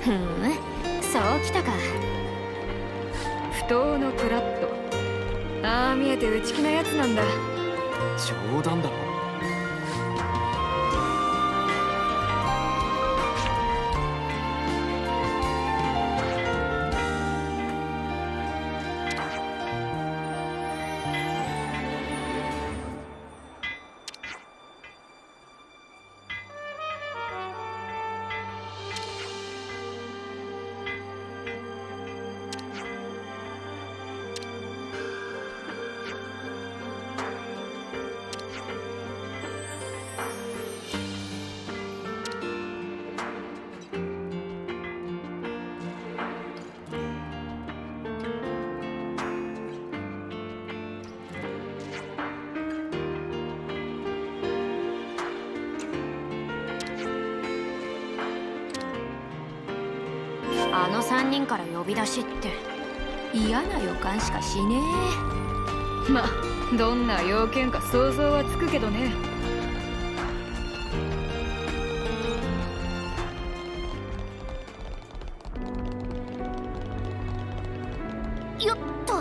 ふん、そうきたか。 不当のトラット。ああ見えて内気なやつなんだ。 冗談だろ。 あの3人から呼び出しって嫌な予感しかしねえ。ま、どんな要件か想像はつくけどね。 よっと。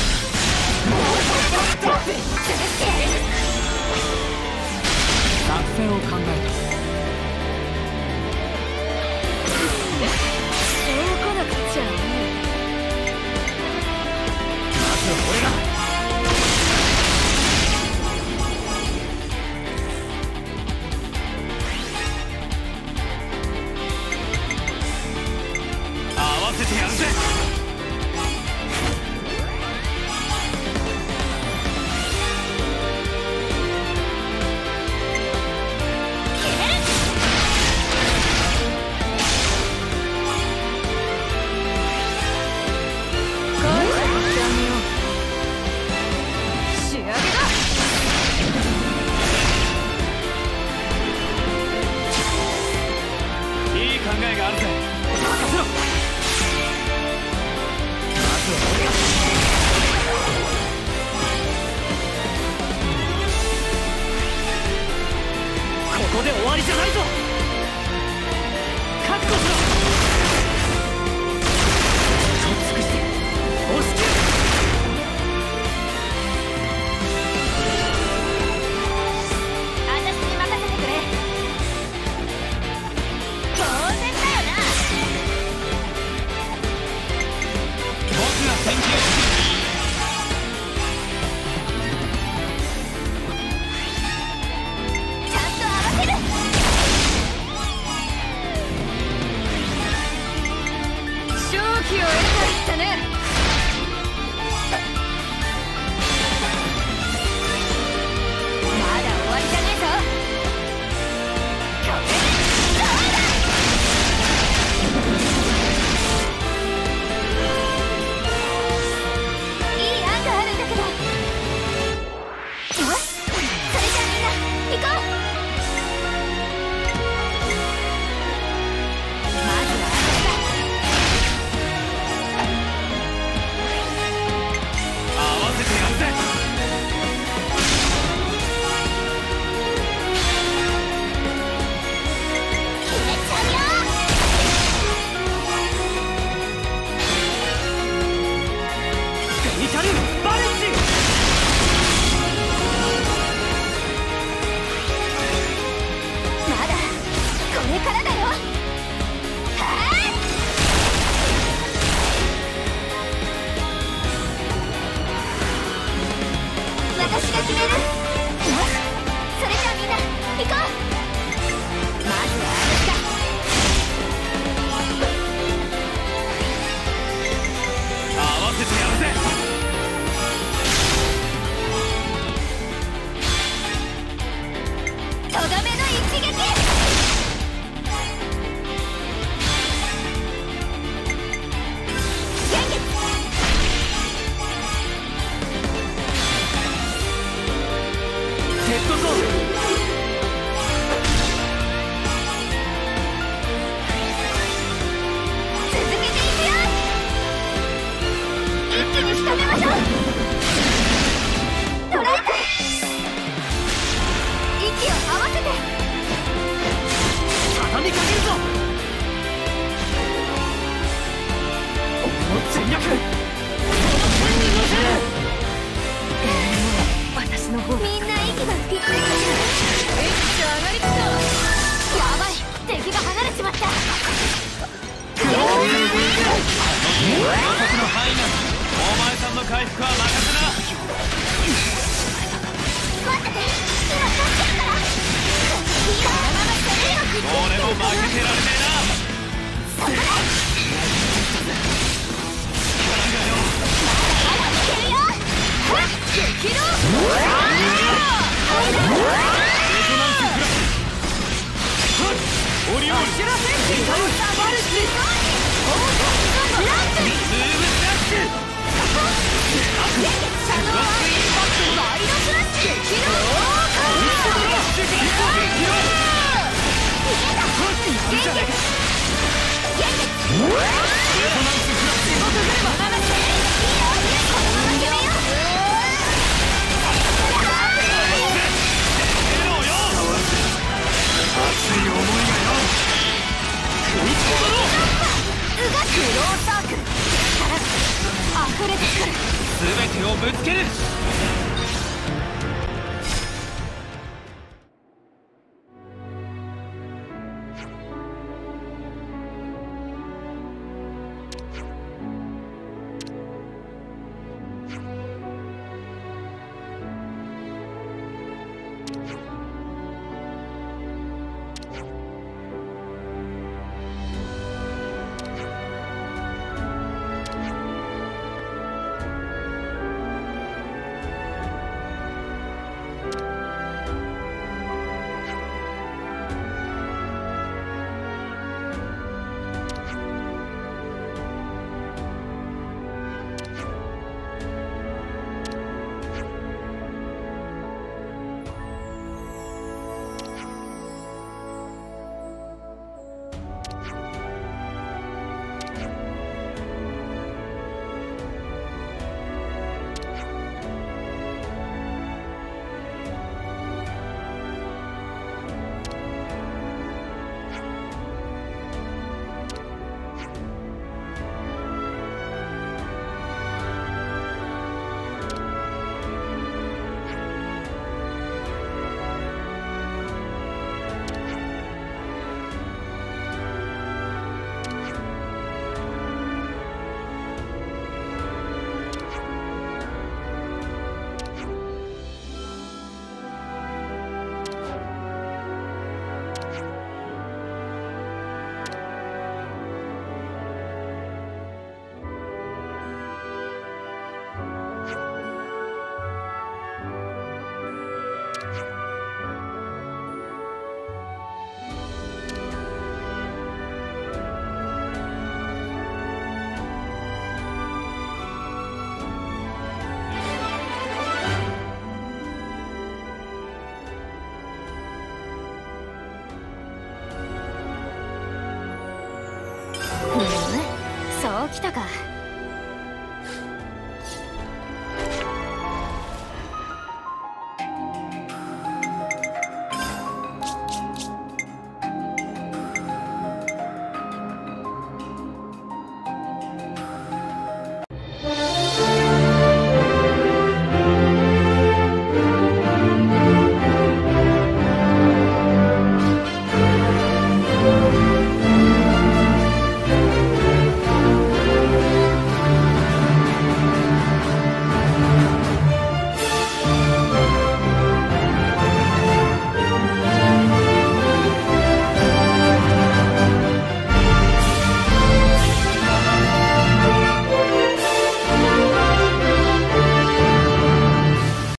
さ戦を考えそうこなくっちゃね。 た。まずは俺が。合わせてやるぜ。考えがあるぜ。任せろ。まずは俺が。ここで終わりじゃないぞ。覚悟しろ。尽くして押し切る。 私に任せてくれ。当然だよな。 僕が先陣を切る。 ちゃんと合わせる。 勝機を得たったね。 まだ終わりじゃねえぞ。これでどうだ。いい案があるんだけど。よし、それじゃあみんな行こう。まずは私だ。 合わせてやるぜ。 決めちゃうよ。 ベニタルバレンチ。 まだこれからだよ。はーい。私が決める。よし、それじゃあみんな行こう。まずは私だ。 合わせてやるぜ。 とどめの一撃。現月。 デッドゾーン。 続けていくよ。一気に仕留めましょう。捉えた。息を合わせて。 畳みかけるぞ。俺の全力。 私の方がみんな息がぴったりだ。 めっちゃ上がりきた。 やばい、敵が離れちまった。 予測の範囲内。お前さんの回復は任せな。 待ってて、今助けるから。 俺も負けてられねえな。 そこでまだいけるよ。 激怒。 レゾナンスフラッシュ。オリオール。 知らせんし。バルチ。 ズームスラッシュ。 現月シャドウアーインパクトワイドスラッシュ。 ウルトララッシュガイド激怒。 逃げた。現月。 レゾナンスフラッシュ。 まだしていいよ。このまま決めよう。 熱い思いがよ。食い込まろう。 うがクローサークル。力が溢れてくる。 全てをぶつける。 起きたか。